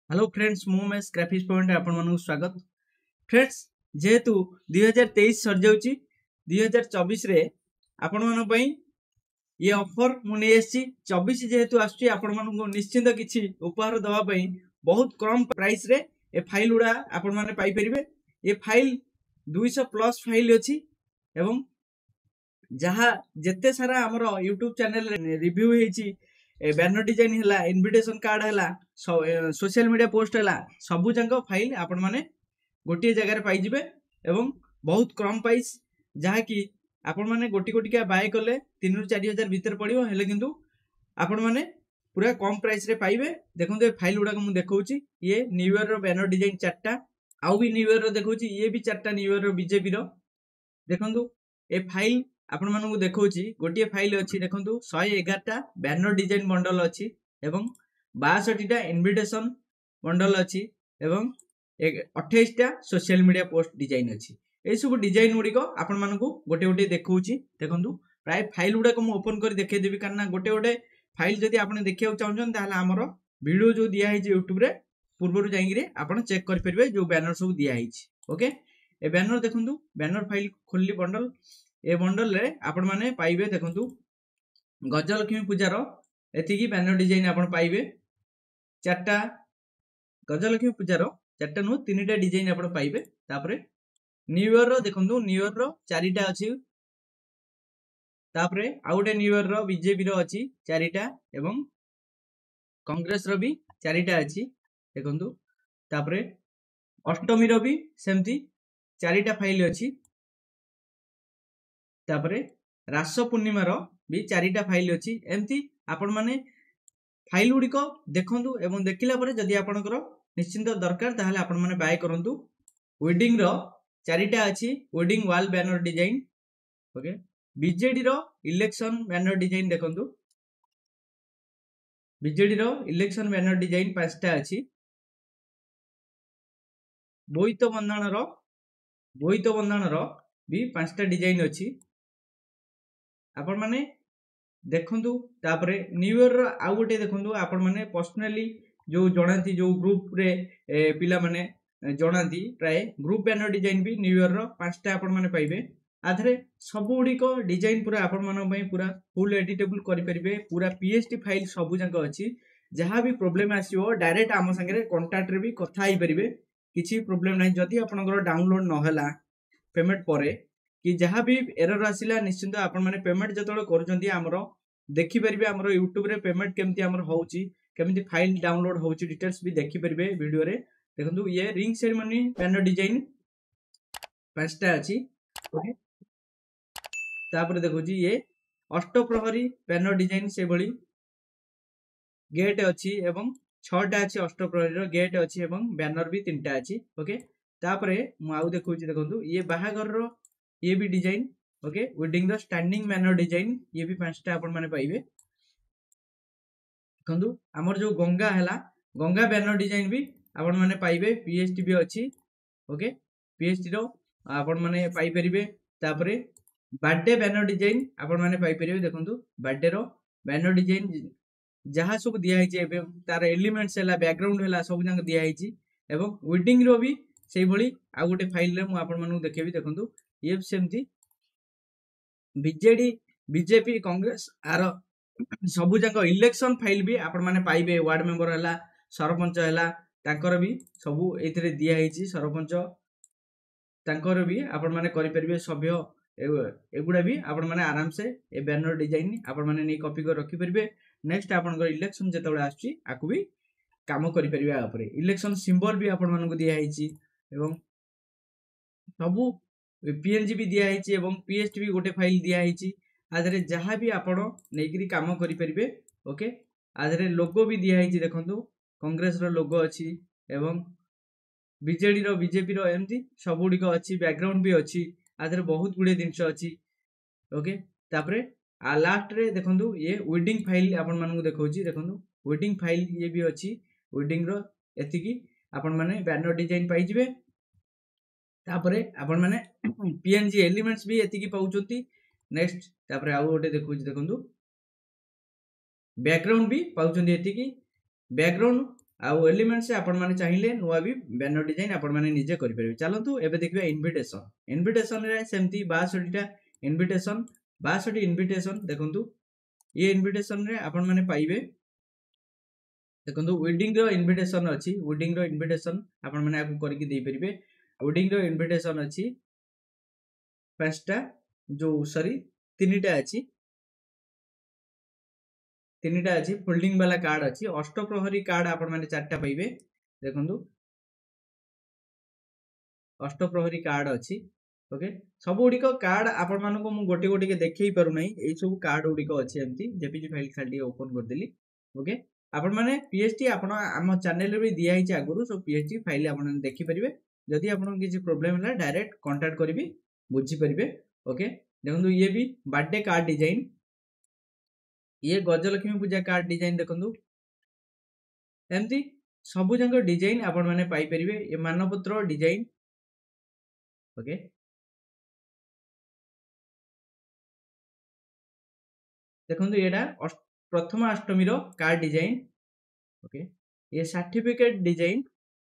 Hello friends मु graphics point आपण मानक स्वागत फ्रेंड्स जेहेतु 2023 सर जाउची 2024 रे आपण मानक पई ये ऑफर मु नै एसी 24 जेहेतु आछी आपण मानक निश्चित किछि उपहार दवा पई बहुत कम प्राइस रे ए फाइल उडा आपण माने पाई परिबे। ये फाइल 200 प्लस फाइल अछि एवं जहा जेते सारा हमर YouTube चैनल रिव्यू हेची बैनर डिजाइन है इनविटेशन कार्ड है सोशल मीडिया पोस्ट है सबू जाक फाइल आपण मैंने गोटे जगार पाइबे एवं बहुत कम प्राइस जहाँकि आपण मैंने गोटी गोटिका बाय कले 3 ରୁ 4 हजार भीतर पड़ो हेले किंतु आपण मैंने पूरा कम प्राइस रे पाइबे। देखो ये फाइल गुड़ाक मुझे देखा ये न्यू ईयर रो बैनर डिजाइन 4टा आउ भी न्यू ईयर रो देखा ये भी 4टा न्यू ईयर रो बीजेपी रो देखो ए फाइल आपण मानू देखा गोटे फाइल अच्छी देखो 111टा बैनर डिजाइन बंडल अच्छी एवं 62टा इनविटेशन बंडल अच्छी एवं 28टा सोशल मीडिया पोस्ट डिजाइन अच्छी। ये सब डिजाइन गुड़िक आपण मानू गोटे गोटे देखा देखो प्राय फाइल गुड़ाक मुझे ओपन कर देखदेवी कारण गोटे गोटे फाइल जदि आप देखा चाहते आमर वीडियो जो दिखाई यूट्यूब रे पूर्व जाकर चेक करेंगे जो बैनर सब दिखाई ओके। ए बैनर देखो बैनर फाइल खोलि बंडल ए बंडल रे आपण माने पाइबे देखंतु गजलक्ष्मी पूजार एतिकी बैनर डिजाइन आपण पाइबे 4टा गजलक्ष्मी पूजार 4टा नु 3टा डिजाइन आपण पाइबे। तापरे न्यू ईयर रो देखंतु न्यू ईयर रो 4टा अछि तापरे आ गोटे न्यू ईयर रो बीजेपी रो अछि 4टा एवं कांग्रेस रो भी 4टा अछि देखंतु। तापरे अष्टमी रो भी सेमती 4टा फाइल अछि तापरे रास पूर्णिमार भी 4टा फाइल अच्छी एमती आपण माने फाइल गुड़िक देखंतु एवं देखिला परे जदि आपनकर निश्चिंत दरकार ताहले आपण माने बाय करंतु। वेडिंग रो 4टा अच्छी wedding wall banner design okay. BJD रो इलेक्शन बैनर डिजाइन देखंतु बीजेडी रो इलेक्शन बैनर डिजाइन 5टा अच्छी बोईत बंधन रो भी 5टा डिजाइन अच्छी आपण माने देखंतु। तापरे न्यू ईयर आउ गोटे देखंतु आपण माने पर्सनली जो जणांती जो ग्रुप रे पिला माने जणांती प्राय ग्रुप बैनर डिजाइन भी न्यू ईयर रो 5टा आपण माने पाइबे। आधरे सब गुडी को डिजाइन पूरा आपण माने पई पूरा फुल एडिटेबल करि परिबे पूरा पीएसटी फाइल सब जांक अछि। जहां भी प्रॉब्लम आसीओ डायरेक्ट आम संगे कांटेक्ट रे भी कथा आइ परिबे किछि प्रॉब्लम नै। जदि आपनकर डाउनलोड न होला पेमेंट परे कि जहाँ भी एरर आसिला निश्चिंत आपण माने पेमेंट जतले करूचंती हमरो देखि परिबे हमरो YouTube रे पेमेंट केमती हमरो होउची केमती फाइल डाउनलोड होउची डिटेल्स भी देखि परिबे वीडियो रे देखंतु। ये रिंग सेरेमनी बैनर डिजाइन 5टा अछि ओके। तापर देखोजी ये अष्टप्रहरी बैनर डिजाइन से भली गेट अछि एवं 6टा अछि अष्टप्रहरी रो गेट अछि एवं बैनर भी 3टा अछि ओके। तापरे मु आउ देखोजी देखंतु ये बाहागर रो ये भी डिजाइन ओके। वेडिंग रो स्टैंडिंग बैनर डिजाइन ये भी 5टा आपण माने पाइबे देखंतु। हमर जो गंगा हैला गंगा बैनर डिजाइन भी आपण माने पाइबे पीएसटी भी अछि ओके। पीएसटी रो आपण माने पाइ परिबे। तापरे बर्थडे बैनर डिजाइन आपण माने पाइ परिबे देखंतु। बर्थडे रो बैनर डिजाइन जहा सब दिया हिचे एबे तार एलिमेंट्स हैला बैकग्राउंड हैला सब जंग दिया हिची एवं वेडिंग रो भी सेही भली आ गोटे फाइल रे मु आपण मानु देखेबी देखंतु। ये सेमती बीजेडी बीजेपी कांग्रेस आर सबु जाक इलेक्शन फाइल भी आपण माने पाइबे वार्ड मेंबर हैला सरपंच हैला तांकर भी सबु एथिरे दिया हिची सरपंच तांकर भी आपण माने करि परिबे सभ्य एगुडा भी आपण माने आराम से ए बैनर डिजाइन आपण माने नै कॉपी कर रखि परिबे। नेक्स्ट आपनकर इलेक्शन जेतबे आछि आकु भी काम करि परिबे। आ ऊपर इलेक्शन सिंबल भी आपण मानकु दिया हिची एवं सबु पीएनजी भी दिया हिची एवं पीएसटी भी गोटे फाइल दिया हिची आधरे जहां भी आपण नेगिरी काम करि परिबे ओके। आधरे लोगो भी दिया हिची देखंतु कांग्रेस रो लोगो अछि एवं बीजेडी रो बीजेपी रो एमती सब गुडी को अछि बैकग्राउंड भी अछि आधरे बहुत गुडे दिनस अछि ओके। तापरे आ लास्ट रे देखंतु ये वेडिंग फाइल आपण मानकु देखौची देखंतु वेडिंग फाइल ये भी अछि वेडिंग रो एतिकी आपण माने बैनर डिजाइन पाइ जिवे। तापरे आपण माने पीएनजी एलिमेंट्स भी एतिकी पाउचंती। नेक्स्ट तापरे आ गोटे देखौची देखंतु बैकग्राउंड भी पाउचंती एतिकी बैकग्राउंड आउ एलिमेंट्स आपण माने चाहिए नुआ भी बैनर डिजाइन आपण माने निजे करि परिबे। चलंतु एबे देखिबा इनविटेशन। इनविटेशन रे सेमती 62 टा इनविटेशन 62 इनविटेशन देखंतु ये इनविटेशन रे आपण माने पाइबे देखंतु वेडिंग रो इनविटेशन अछि। वेडिंग रो इनविटेशन आपण माने आकु करिकि देई परिबे। वेडिंग रो इनविटेशन अछि 5 टा जो सॉरी 3 टा अछि 3 टा अछि फोल्डिंग वाला कार्ड अछि। अष्टप्रहरी कार्ड आपण माने 4 टा पाइबे देखंतु अष्टप्रहरी कार्ड अछि। ओके सब गुडी को कार्ड आपण मानको को मु गोटे गोटे के देखै परु नै। एई सब कार्ड गुडी को अछि एम्ति जेपीजी फाइल खाली ओपन कर देली। ओके आपण माने पीएचटी आपण हम चैनल रे भी दिया हिच आगुरु सब पीएचटी फाइल आपण देखि परिबे। जदि आपण किछि प्रॉब्लम होला डायरेक्ट कांटेक्ट करिवि बुझी परिबे। ओके देखंतु ये भी बर्थडे कार्ड डिजाइन ये गजलक्ष्मी पूजा कार्ड डिजाइन देखंतु एम्ति सबु जंग डिजाइन आपण माने पाई परिबे। ये मानपत्र डिजाइन ओके देखंतु एडा प्रथम अष्टमी रो कार्ड डिजाइन ओके ये सर्टिफिकेट डिजाइन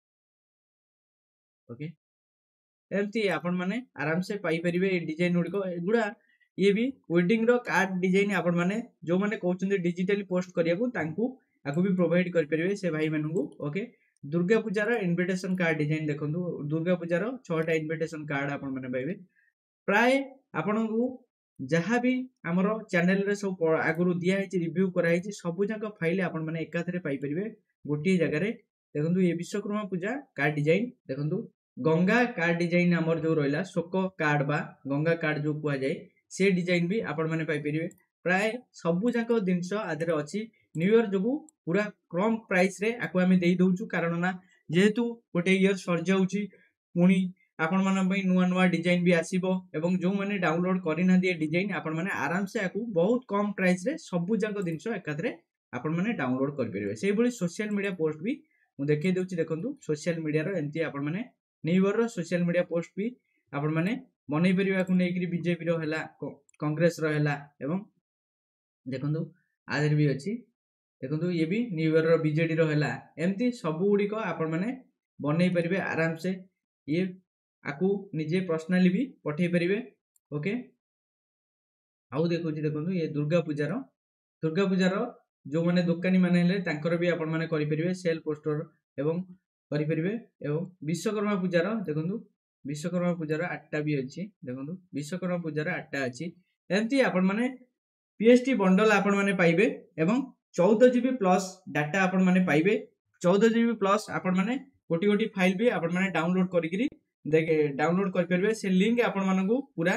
ओके एमती आपण माने आराम से पाई परिबे। ए डिजाइन गुडी को एगुडा ये भी वेडिंग रो कार्ड डिजाइन आपण माने जो माने कहउछन डिजिटली पोस्ट करिया को तांकू आकु भी प्रोवाइड कर परिबे से भाई मानू। ओके दुर्गा पूजा रो इनविटेशन कार्ड डिजाइन देखंतु दुर्गा पूजा रो 6 टा इनविटेशन कार्ड आपण माने पाइबे। प्राय आपण को जहाँ भी हमरो चैनल रे सब आगुरु दिया है रिव्यू करा है सब जाक फाइल आपण माने एकाथरे पाई परिबे गोटी जगह रे देखंतु ये विश्वकर्मा पूजा कार्ड डिजाइन देखंतु गंगा कार्ड डिजाइन हमर जो रहला शोक कार्ड बा गंगा कार्ड जो कुआ जाय से डिजाइन भी आपण माने पाई परिबे। प्राय सब जाक जिंस आदरे अछि न्यू ईयर जोगु पूरा कम प्राइस रे आकु हमें देई दोछु कारण ना जेहेतु गोटे ईयर सर जाउची पुनी आपण मन पई नुआ नुआ डिजाइन भी आसीबो एवं जो माने डाउनलोड करिना दिए डिजाइन आपण माने आराम से आकु बहुत कम प्राइस रे सब जाक जिंस एकाथरे आपण माने डाउनलोड कर परिबे। सेही बळी सोशल मीडिया पोस्ट भी मु देखै दोछि देखंतु सोशल मीडिया रो एंती आपण माने न्यू ईयर रो सोशल मीडिया पोस्ट भी आपण माने बनै परिबा को नेकरी बीजेपी रो हैला कांग्रेस रो हैला एवं देखंतु आदर भी अछि देखंतु ये भी न्यू ईयर रो बीजेडी रो हैला एंती सब गुडी को आपण माने बनै परिबे आराम से ये आकु निजे पर्सनली भी पठै परिबे। ओके आउ देखो छी देखंतु ये दुर्गा पूजा रो जो माने दुकानी माने हेले तांकर भी आपण माने करि परिबे सेल पोस्टर एवं करि परिबे। एवं विश्वकर्मा पूजा रो देखंतु विश्वकर्मा पूजा रो 8 टा भी अछि देखंतु विश्वकर्मा पूजा रो 8 टा अछि एम्ति आपण माने पीएचटी बंडल आपण माने पाइबे एवं 14 जीबी प्लस डाटा आपण माने पाइबे। 14 जीबी प्लस आपण माने गोटी गोटी फाइल भी आपण माने डाउनलोड करिकरी देखे डाउनलोड कर परिबे। से लिंक आपण मानकू पूरा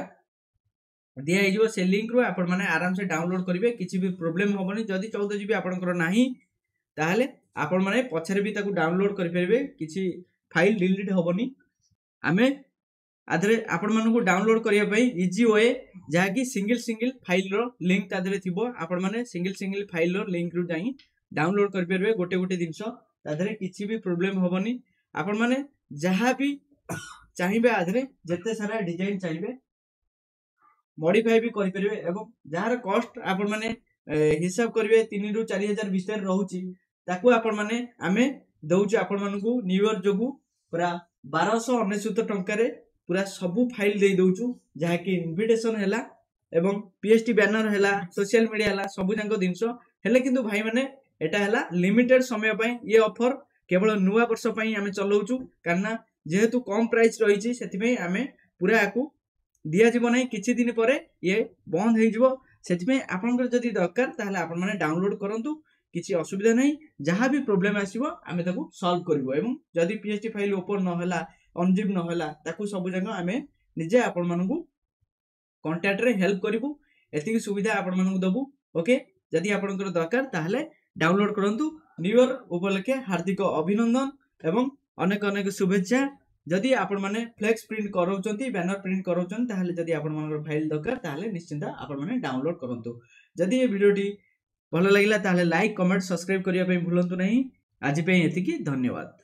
दिया हिजो से लिंक रो आपण माने आराम से डाउनलोड करिवे किछि भी प्रॉब्लम होबनी। जदी 14 जीबी आपनकर नाही ताहाले आपण माने पछरे भी ताकू डाउनलोड कर परिबे किछि फाइल डिलीट होबनी। आमे आदरे आपण मानकू डाउनलोड करिया पई इजी वे जहा कि सिंगल फाइल रो लिंक तादरे थिबो आपण माने सिंगल फाइल रो लिंक रु जाई डाउनलोड कर परिबे गोटे गोटे दिनसो तादरे किछि भी प्रॉब्लम होबनी। आपण माने जहा भी चाहिए आधे जिते सारा डिजाइन चाहिए मॉडिफाई भी करि परिबे एवं जार कॉस्ट आपण माने हिसाब करिवे 3 रु 4000 भीतर रहउची ताकू आपण माने आमे दउची आपण मानकू न्यू ईयर जोगु पूरा 1299 टंका रे पूरा सब फाइल दे दउचू जहा कि इनविटेशन हैला एवं पीएचटी बैनर हैला सोशल मीडिया हैला सब जांको दिनसो हेले किंतु भाई माने एटा हैला लिमिटेड समय पई ये ऑफर केवल नुवा वर्ष पई आमे चलाउचू कारण जेहेतु कम प्राइस रही से आमे पूरा आकु दिया जीव नहीं किछि दिन पर ये बंद हो जिवो सेति आपनकर जदि दरकार ताहले आपण माने डाउनलोड करंतु किछि असुविधा नहीं जहाँ भी प्रॉब्लम आसीबो आमे ताकू सॉल्व करबो एवं जदि पीएचटी फाइल ओपन न होला अनजिप न होला ताकू सब जगह आमे निजे आपण मानकू कांटेक्ट रे हेल्प करबो एति सुविधा आपण मानकू दबु। ओके जदि आपनकर दरकार ताहले डाउनलोड करंतु। न्यू ईयर उपलक्षे हार्दिक अभिनंदन एवं अनेक अनेक शुभेच्छा। जदि आपण माने फ्लेक्स प्रिंट करौचंती बैनर प्रिंट करौचंती ताहले जदि आपण मानकर फाइल दरकार ताहले निश्चिंत आपण माने डाउनलोड करंतु। जदि ये वीडियोटी भलो लागिला ताहले लाइक कमेंट सब्सक्राइब करिया पे भूलंतु नहीं। आज पे एतिकी धन्यवाद।